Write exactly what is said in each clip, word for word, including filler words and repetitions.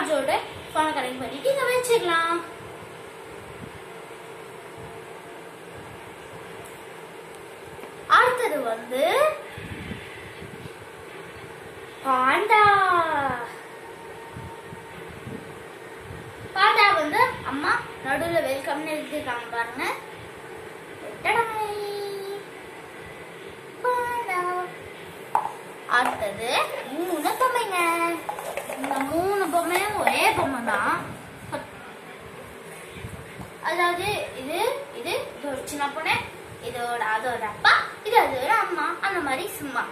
சார்ஜோட போனை கனெக்ட் பண்ணிட்டு இங்க வச்சிடலாம். அடுத்தது வந்து பாண்டா. பாண்டா வந்து அம்மா நடுவுல வெல்கம்னு எழுதிருக்காங்க பாருங்க. அடுத்தது மூணு பொம்மைங்க. இந்த மூணு பொம்மையும் ஒரே பொம்மை தான். அதாவது இது இது இது ஒரு சின்ன பொண்ணு, இதோட அதோட அப்பா, இது அதோட அம்மா, அந்த மாதிரி சும்மா.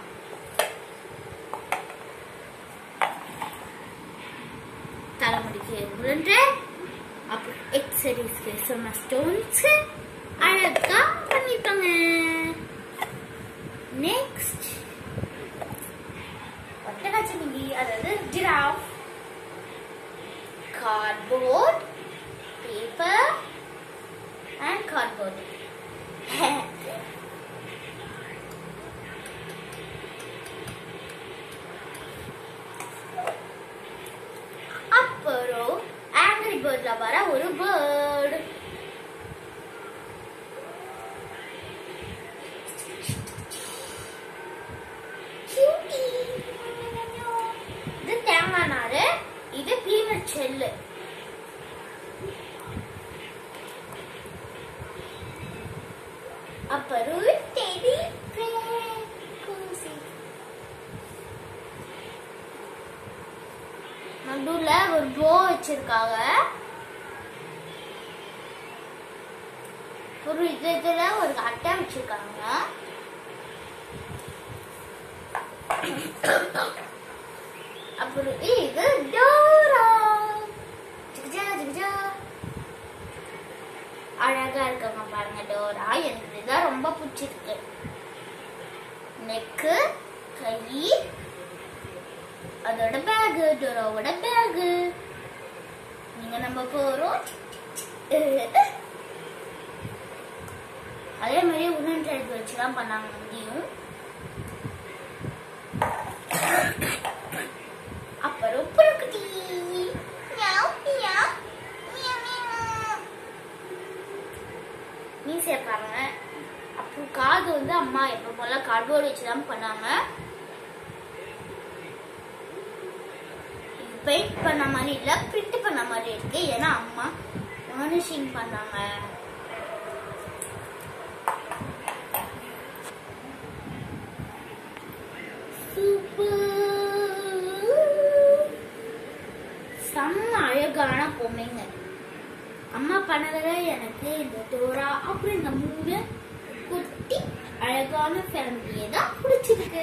தலைமுடிக்கு உருண்டு, அப்புறம் எக்ஸசைஸ்க்கு சொன்ன ஸ்டோன்ஸ் அழகா பண்ணிட்டாங்க. நெக்ஸ்ட் ஒட்டகச்சிவிங்கி, அதாவது giraffe, cardboard, paper and cardboard. அப்புறம் ஆங்கிரி பேர்ட்ல வர ஒரு பேர்டு. இது தேங்காய் நாறு, இது பீனட் ஷெல்லு. அப்புறம் டெடி பேர் கூசி. நடுவுல ஒரு போ வச்சிருக்காங்க. ஒரு இதுல ஒரு அட்டை வச்சிருக்காங்க. அப்புறம் இது டோரா. ஜிகஜா ஜிகஜா அழகா இருக்காங்க பாருங்க டோரா. எனக்கு இதுதான் ரொம்ப பிடிச்சிருக்கு. நெக்கு, கை, அதோட பேகு, டோராவோட பேகு. நீங்க நம்ம போறோம். அதே மாதிரி உடன் ட்ரைட் வச்சுதான் பண்ணாங்க இங்கேயும். அப்புறம் புறக்குட்டி மீன் சேர்ப்பாங்க. அப்புறம் காது வந்து அம்மா எப்ப போல கார்ட்போர்டு வச்சுதான் பண்ணாங்க. பெயிண்ட் பண்ண மாதிரி இல்ல, பிரிண்ட் பண்ண மாதிரி இருக்கு. ஏன்னா அம்மா வார்னிஷிங் பண்ணாங்க. செம்ம அழகான பொம்மைங்க. அம்மா பண்ணதுல எனக்கு இந்த டோரா அப்புறம் இந்த மூணு குட்டி அழகான ஃபேமிலியை தான் பிடிச்சிருக்கு.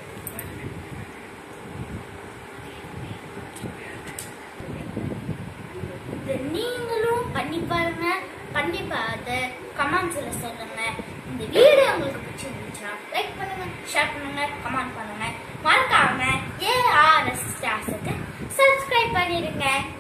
நீங்களும் பண்ணி பாருங்க. பண்ணி பார்த்து கமெண்ட்ஸ்ல சொல்லுங்க. இந்த வீடியோ உங்களுக்கு பிடிச்சிருந்துச்சுன்னா லைக் பண்ணுங்க, ஷேர் பண்ணுங்க, கமெண்ட் பண்ணுங்க. மறக்காம ஏஆர்எஸ் ஸ்டார்ஸ்க்கு சப்ஸ்கிரைப் பண்ணிடுங்க.